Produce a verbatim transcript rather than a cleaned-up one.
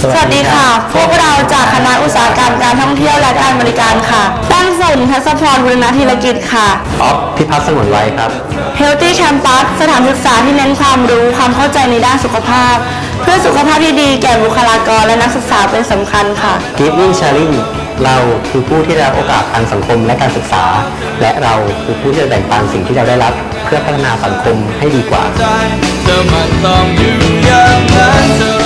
สวัสดีค่ะพวกเราจากคณะอุตสาหกรรมการท่องเที่ยวและการบริการค่ะตั้งสุนทัศพรบุรณธีรกิจค่ะอ๊อฟพิพัฒน์สงวนไว้ครับ Healthy Campus สถานศึกษาที่เน้นความรู้ความเข้าใจในด้านสุขภาพเพื่อสุขภาพที่ดีแก่บุคลากรและนักศึกษาเป็นสำคัญค่ะ Giving Sharing เราคือผู้ที่ได้รับโอกาสทางสังคมและการศึกษาและเราคือผู้ที่จะแบ่งปันสิ่งที่เราได้รับเพื่อพัฒนาสังคมให้ดีกว่า